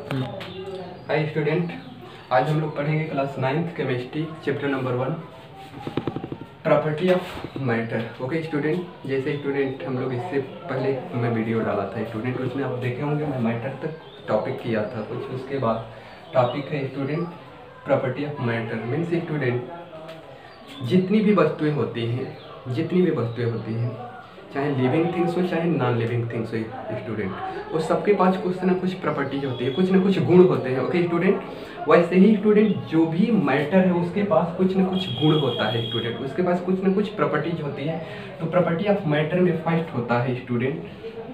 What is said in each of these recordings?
Hi student, आज हम लोग पढ़ेंगे class 9th chemistry chapter number 1 property of matter. Okay student, जैसे स्टूडेंट हम लोग इससे पहले मैं वीडियो डाला था स्टूडेंट, उसमें आप देखे होंगे मैं मैटर तक टॉपिक किया था कुछ। उसके बाद टॉपिक है student property of matter. Means student जितनी भी वस्तुएं होती हैं चाहे लिविंग थिंग्स हो चाहे नॉन लिविंग थिंग्स हो स्टूडेंट, उस सबके पास कुछ ना कुछ प्रॉपर्टीज होती है, कुछ ना कुछ गुण होते हैं। ओके स्टूडेंट, वैसे ही स्टूडेंट जो भी मैटर है उसके पास कुछ ना कुछ गुण होता है स्टूडेंट, उसके पास कुछ ना कुछ प्रॉपर्टीज होती है। तो प्रॉपर्टी ऑफ मैटर में फर्स्ट होता है student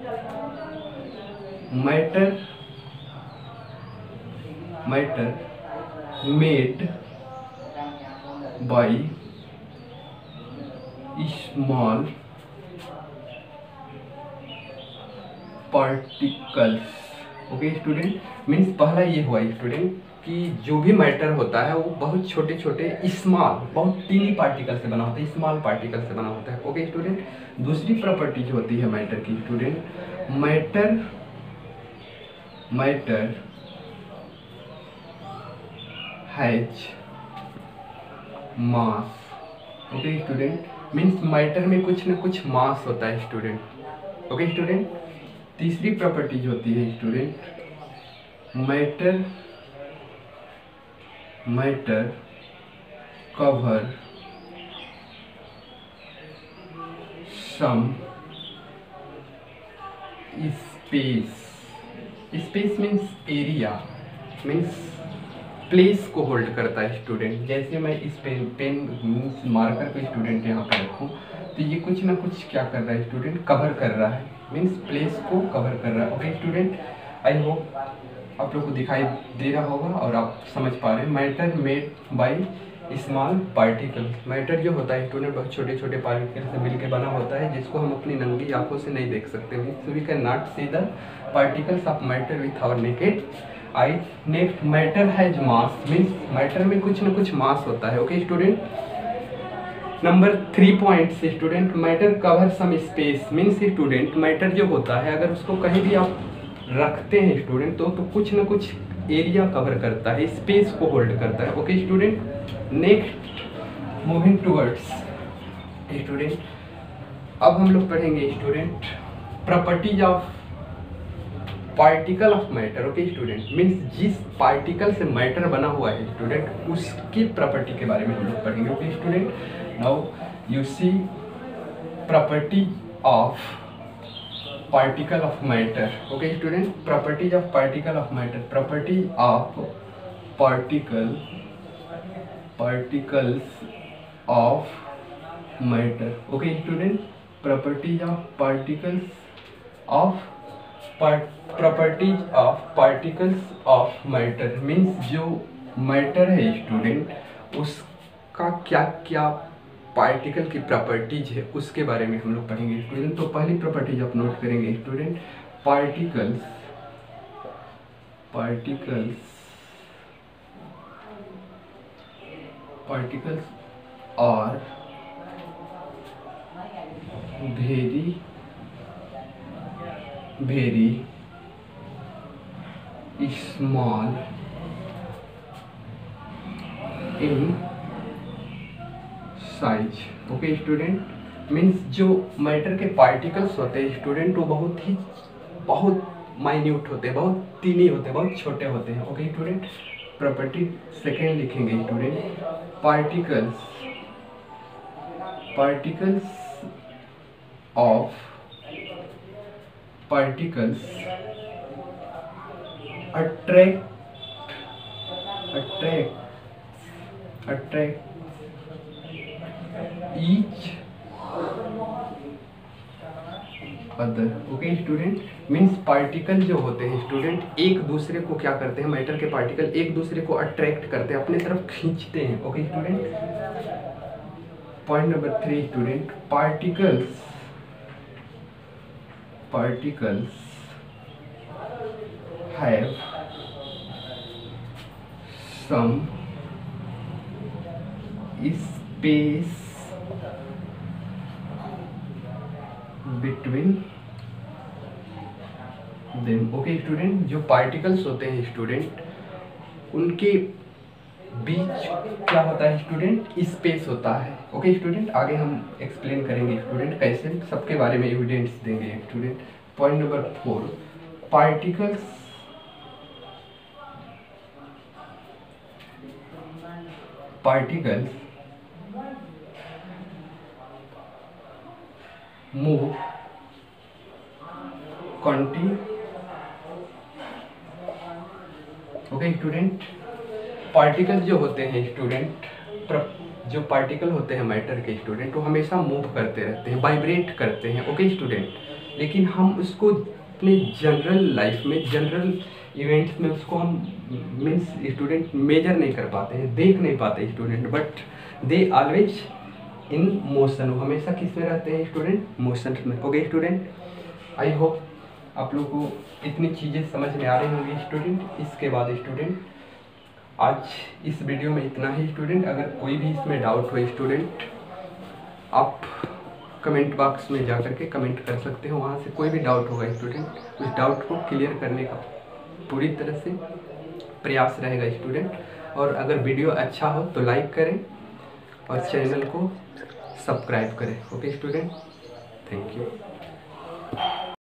matter made by small particles. Okay student, means पहला ये हुआ स्टूडेंट कि जो भी मैटर होता है वो बहुत छोटे छोटे स्मॉल, बहुत टीनी पार्टिकल से बना होता है, स्मॉल पार्टिकल से बना होता है। ओके स्टूडेंट, दूसरी प्रॉपर्टी जो होती है मैटर की student matter has mass. Okay student, means matter में कुछ ना कुछ मास होता है स्टूडेंट। ओके स्टूडेंट, तीसरी प्रॉपर्टी जो होती है student matter cover some space means area, means place को होल्ड करता है स्टूडेंट। जैसे मैं इस पेन मीन्स मार्कर को स्टूडेंट यहाँ पे रखूँ तो ये कुछ ना कुछ क्या कर रहा है स्टूडेंट, कवर कर रहा है, मीन्स प्लेस को कवर कर रहा है। ओके स्टूडेंट, आई होप आप लोग को दिखाई दे रहा होगा और आप समझ पा रहे हैं। Matter made by small particle, matter जो होता है स्टूडेंट बहुत छोटे छोटे पार्टिकल से मिलकर बना होता है, जिसको हम अपनी नंगी आंखों से नहीं देख सकते। Means we can not see the particles of matter with our naked eye. Next matter has mass, means matter में कुछ ना कुछ मास होता है। Okay student, number 3 points student matter cover some space. Means student matter जो होता है अगर उसको कहीं भी आप रखते हैं स्टूडेंट तो कुछ ना कुछ एरिया कवर करता है, स्पेस को होल्ड करता है। Okay student, next moving towards student, अब हम लोग पढ़ेंगे student properties of particle of matter. Okay student, means जिस पार्टिकल से मैटर बना हुआ है स्टूडेंट उसकी प्रॉपर्टी के बारे में हम लोग पढ़ेंगे। Okay student, now you see property of particle of matter. Okay student, properties of particle of matter, property of particles of matter. Okay student, properties of particles of matter, means जो matter है student उसका क्या क्या particle की properties है उसके बारे में हम लोग पढ़ेंगे स्टूडेंट। तो पहली प्रॉपर्टीज आप नोट करेंगे student, particles are very small in size. Okay student, means जो मैटर के पार्टिकल्स होते हैं स्टूडेंट वो बहुत माइन्यूट होते हैं, बहुत टीनी होते हैं, बहुत छोटे होते हैं। ओके स्टूडेंट, प्रॉपर्टी सेकेंड लिखेंगे student particles attract each other. Okay student, means particle जो होते हैं स्टूडेंट एक दूसरे को क्या करते हैं, मैटर के पार्टिकल एक दूसरे को अट्रैक्ट करते हैं, अपने तरफ खींचते हैं। Okay student, point number 3 student particles have some space between them। Volume. Okay student, जो पार्टिकल्स होते हैं स्टूडेंट, उनके बीच क्या होता है स्टूडेंट, स्पेस होता है। ओके स्टूडेंट, आगे हम एक्सप्लेन करेंगे स्टूडेंट कैसे, सबके बारे में एविडेंस देंगे student. Point number 4, particles move continue. Okay student, particle जो होते हैं स्टूडेंट, जो पार्टिकल होते हैं मैटर के स्टूडेंट, वो हमेशा मूव करते रहते हैं, वाइब्रेट करते हैं। ओके स्टूडेंट, लेकिन हम उसको अपने जनरल लाइफ में, जनरल इवेंट्स में उसको हम मीन्स स्टूडेंट मेजर नहीं कर पाते हैं, देख नहीं पाते student, but they always in motion. वो हमेशा किस में रहते हैं स्टूडेंट, मोशन में। ओके स्टूडेंट, आई होप आप लोग को इतनी चीज़ें समझ में आ रही होंगी स्टूडेंट। इसके बाद स्टूडेंट आज इस वीडियो में इतना ही स्टूडेंट। अगर कोई भी इसमें डाउट हो स्टूडेंट, आप कमेंट बॉक्स में जा करके कमेंट कर सकते हो, वहाँ से कोई भी डाउट होगा स्टूडेंट, उस डाउट को क्लियर करने का पूरी तरह से प्रयास रहेगा स्टूडेंट। और अगर वीडियो अच्छा हो तो लाइक करें और चैनल को सब्सक्राइब करें। Okay student, thank you.